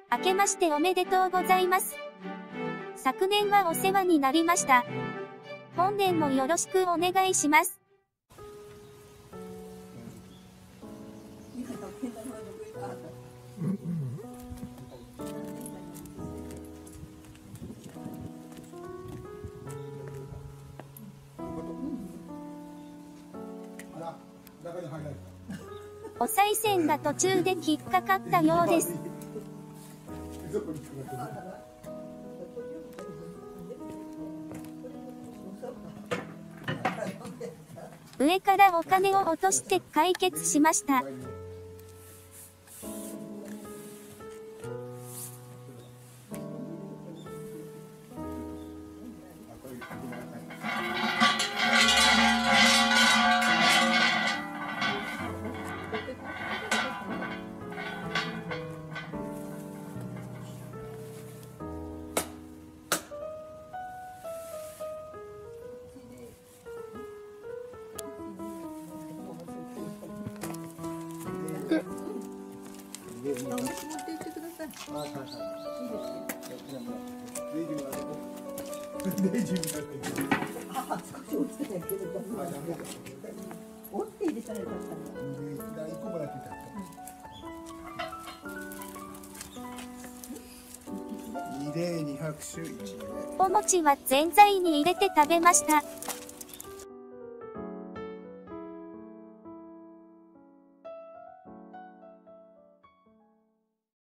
明けましておめでとうございます。昨年はお世話になりました。本年もよろしくお願いします。お賽銭が途中で引っかかったようです。上からお金を落として解決しました。お餅はぜんざいに入れて食べました。